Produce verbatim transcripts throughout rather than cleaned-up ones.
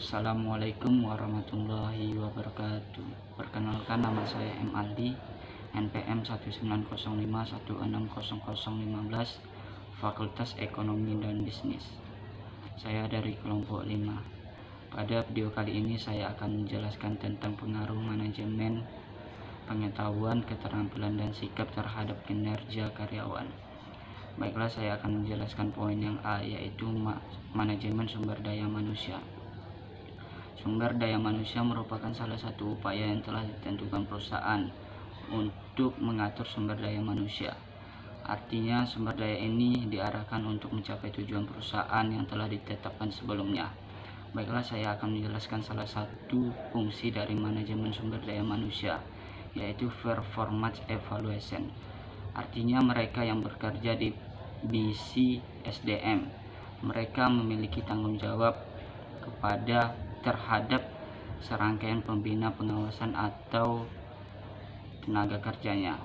Assalamualaikum warahmatullahi wabarakatuh. Perkenalkan, nama saya M. Aldi, N P M satu sembilan nol lima satu enam nol nol lima belas, Fakultas Ekonomi dan Bisnis. Saya dari kelompok lima. Pada video kali ini saya akan menjelaskan tentang pengaruh manajemen, pengetahuan, keterampilan, dan sikap terhadap kinerja karyawan. Baiklah, saya akan menjelaskan poin yang A, yaitu ma manajemen sumber daya manusia. Sumber daya manusia merupakan salah satu upaya yang telah ditentukan perusahaan untuk mengatur sumber daya manusia. Artinya, sumber daya ini diarahkan untuk mencapai tujuan perusahaan yang telah ditetapkan sebelumnya. Baiklah, saya akan menjelaskan salah satu fungsi dari manajemen sumber daya manusia, yaitu performance evaluation. Artinya, mereka yang bekerja di divisi S D M, mereka memiliki tanggung jawab kepada terhadap serangkaian pembina pengawasan atau tenaga kerjanya.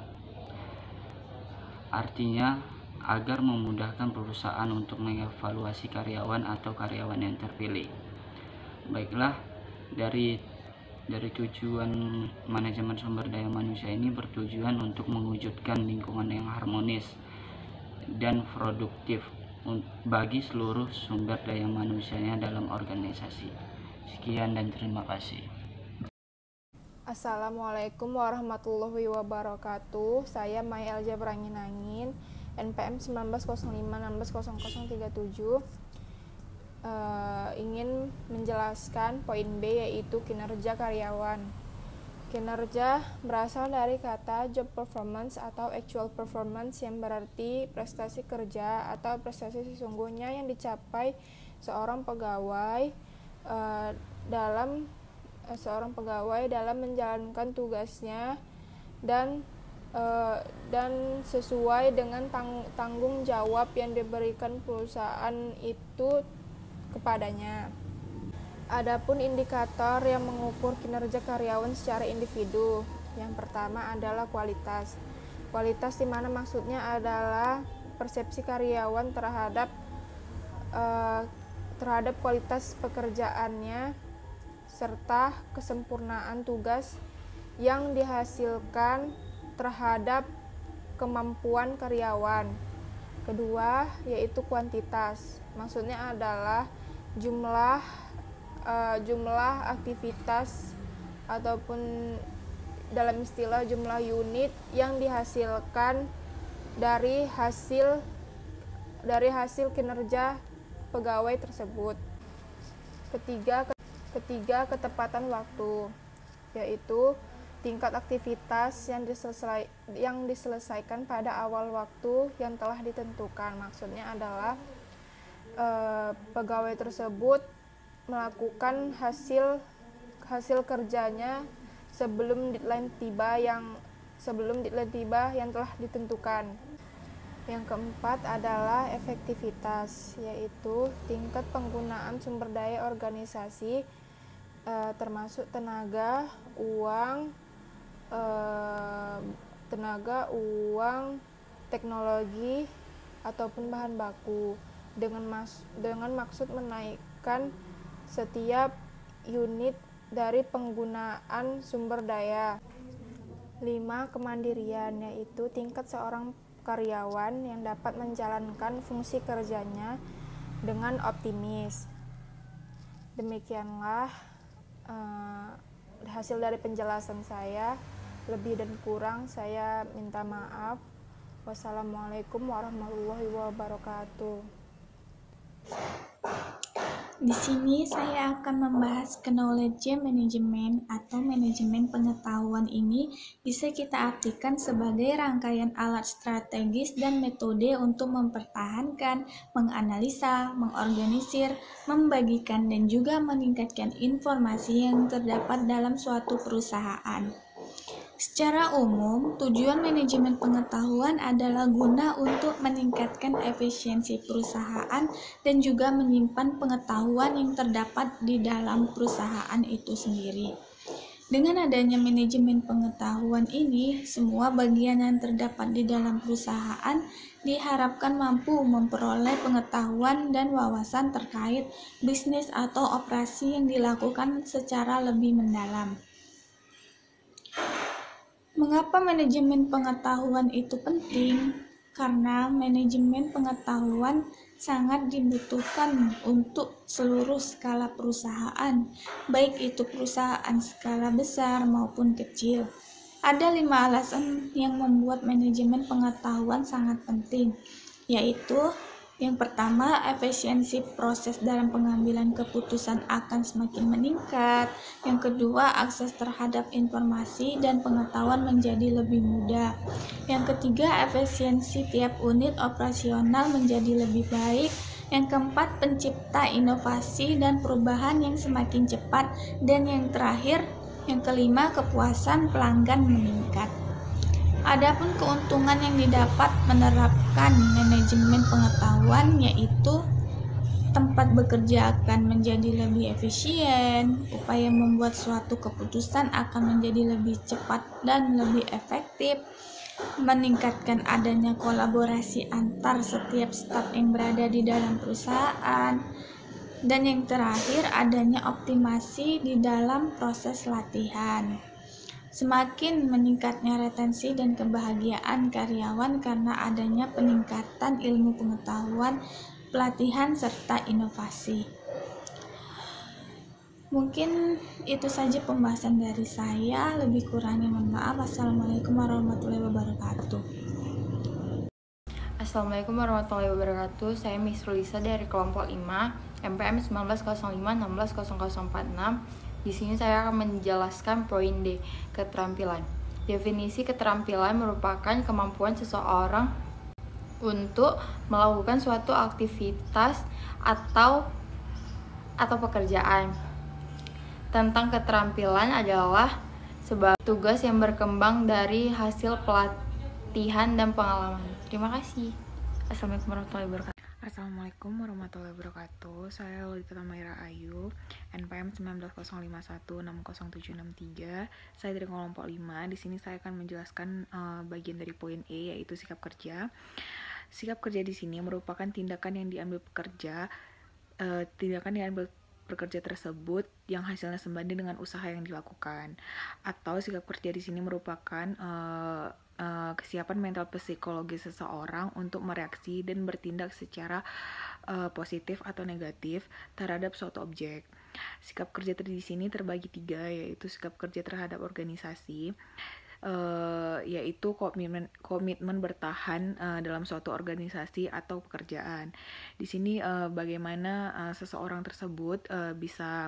Artinya, agar memudahkan perusahaan untuk mengevaluasi karyawan atau karyawan yang terpilih. Baiklah, dari dari tujuan manajemen sumber daya manusia ini bertujuan untuk mewujudkan lingkungan yang harmonis dan produktif bagi seluruh sumber daya manusianya dalam organisasi. Sekian dan terima kasih. Assalamualaikum warahmatullahi wabarakatuh. Saya Mai Elja Beranginangin, N P M satu sembilan nol lima satu enam nol nol tiga tujuh. Uh, ingin menjelaskan poin B, yaitu kinerja karyawan. Kinerja berasal dari kata job performance atau actual performance, yang berarti prestasi kerja atau prestasi sesungguhnya yang dicapai seorang pegawai uh, dalam uh, seorang pegawai dalam menjalankan tugasnya dan uh, dan sesuai dengan tang tanggung jawab yang diberikan perusahaan itu kepadanya. Adapun indikator yang mengukur kinerja karyawan secara individu, yang pertama adalah kualitas. Kualitas di mana maksudnya adalah persepsi karyawan terhadap uh, terhadap kualitas pekerjaannya serta kesempurnaan tugas yang dihasilkan terhadap kemampuan karyawan. Kedua, yaitu kuantitas. Maksudnya adalah jumlah Uh, jumlah aktivitas ataupun dalam istilah jumlah unit yang dihasilkan dari hasil dari hasil kinerja pegawai tersebut. Ketiga, ketiga ketepatan waktu, yaitu tingkat aktivitas yang diselesai, yang diselesaikan pada awal waktu yang telah ditentukan. Maksudnya adalah uh, pegawai tersebut melakukan hasil hasil kerjanya sebelum deadline tiba yang sebelum deadline tiba yang telah ditentukan. Yang keempat adalah efektivitas, yaitu tingkat penggunaan sumber daya organisasi e, termasuk tenaga, uang, e, tenaga, uang, teknologi ataupun bahan baku dengan mas dengan maksud menaikkan setiap unit dari penggunaan sumber daya. Lima, kemandirian, yaitu tingkat seorang karyawan yang dapat menjalankan fungsi kerjanya dengan optimis. Demikianlah uh, hasil dari penjelasan saya. Lebih dan kurang saya minta maaf. Wassalamualaikum warahmatullahi wabarakatuh. Di sini saya akan membahas knowledge management atau manajemen pengetahuan. Ini bisa kita artikan sebagai rangkaian alat strategis dan metode untuk mempertahankan, menganalisa, mengorganisir, membagikan, dan juga meningkatkan informasi yang terdapat dalam suatu perusahaan. Secara umum, tujuan manajemen pengetahuan adalah guna untuk meningkatkan efisiensi perusahaan dan juga menyimpan pengetahuan yang terdapat di dalam perusahaan itu sendiri. Dengan adanya manajemen pengetahuan ini, semua bagian yang terdapat di dalam perusahaan diharapkan mampu memperoleh pengetahuan dan wawasan terkait bisnis atau operasi yang dilakukan secara lebih mendalam. Mengapa manajemen pengetahuan itu penting? Karena manajemen pengetahuan sangat dibutuhkan untuk seluruh skala perusahaan, baik itu perusahaan skala besar maupun kecil. Ada lima alasan yang membuat manajemen pengetahuan sangat penting, yaitu yang pertama, efisiensi proses dalam pengambilan keputusan akan semakin meningkat. Yang kedua, akses terhadap informasi dan pengetahuan menjadi lebih mudah. Yang ketiga, efisiensi tiap unit operasional menjadi lebih baik. Yang keempat, pencipta inovasi dan perubahan yang semakin cepat. Dan yang terakhir, yang kelima, kepuasan pelanggan meningkat. Adapun keuntungan yang didapat menerapkan manajemen pengetahuan yaitu tempat bekerja akan menjadi lebih efisien, upaya membuat suatu keputusan akan menjadi lebih cepat dan lebih efektif, meningkatkan adanya kolaborasi antar setiap staf yang berada di dalam perusahaan, dan yang terakhir adanya optimasi di dalam proses latihan. Semakin meningkatnya retensi dan kebahagiaan karyawan karena adanya peningkatan ilmu pengetahuan, pelatihan, serta inovasi. Mungkin itu saja pembahasan dari saya, lebih kurangnya mohon maaf. Assalamualaikum warahmatullahi wabarakatuh. Assalamualaikum warahmatullahi wabarakatuh. Saya Miss Rulisa dari kelompok lima, M P M sembilan belas nol lima enam belas nol nol empat enam. Di sini saya akan menjelaskan poin D, keterampilan. Definisi keterampilan merupakan kemampuan seseorang untuk melakukan suatu aktivitas atau atau pekerjaan. Tentang keterampilan adalah sebuah tugas yang berkembang dari hasil pelatihan dan pengalaman. Terima kasih. Assalamualaikum warahmatullahi wabarakatuh. Assalamualaikum warahmatullahi wabarakatuh. Saya Lolita Tamaira Ayu, N P M sembilan belas nol lima satu enam nol tujuh enam tiga. Saya dari kelompok lima. Di sini saya akan menjelaskan uh, bagian dari poin E, yaitu sikap kerja. Sikap kerja di sini merupakan tindakan yang diambil pekerja, uh, tindakan yang diambil pekerja tersebut yang hasilnya sebanding dengan usaha yang dilakukan. Atau sikap kerja di sini merupakan uh, uh, kesiapan mental psikologis seseorang untuk mereaksi dan bertindak secara uh, positif atau negatif terhadap suatu objek. Sikap kerja di sini terbagi tiga, yaitu sikap kerja terhadap organisasi, Uh, yaitu komitmen komitmen bertahan uh, dalam suatu organisasi atau pekerjaan. Di sini uh, bagaimana uh, seseorang tersebut uh, bisa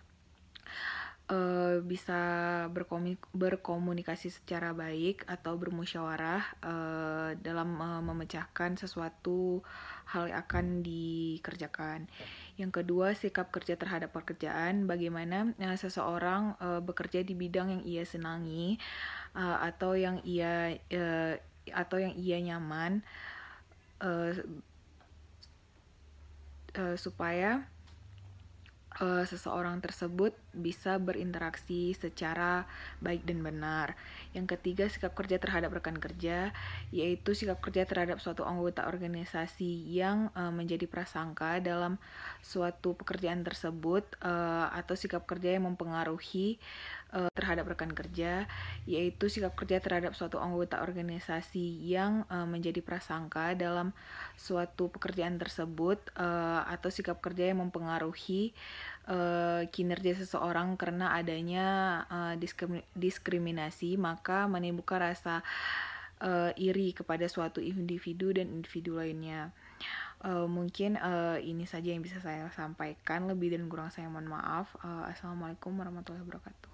uh, bisa berkomunikasi secara baik atau bermusyawarah uh, dalam uh, memecahkan sesuatu hal yang akan dikerjakan. Yang kedua, sikap kerja terhadap pekerjaan, bagaimana uh, seseorang uh, bekerja di bidang yang ia senangi uh, atau yang ia uh, atau yang ia nyaman uh, uh, supaya Uh, seseorang tersebut bisa berinteraksi secara baik dan benar. Yang ketiga, sikap kerja terhadap rekan kerja, yaitu sikap kerja terhadap suatu anggota organisasi yang uh, menjadi prasangka dalam suatu pekerjaan tersebut, uh, atau sikap kerja yang mempengaruhi uh, terhadap rekan kerja, yaitu sikap kerja terhadap suatu anggota organisasi yang uh, menjadi prasangka dalam suatu pekerjaan tersebut, uh, atau sikap kerja yang mempengaruhi Uh, kinerja seseorang karena adanya uh, diskriminasi, maka menimbulkan rasa uh, iri kepada suatu individu dan individu lainnya. Uh, mungkin uh, ini saja yang bisa saya sampaikan, lebih dan kurang saya mohon maaf. Uh, Assalamualaikum warahmatullahi wabarakatuh.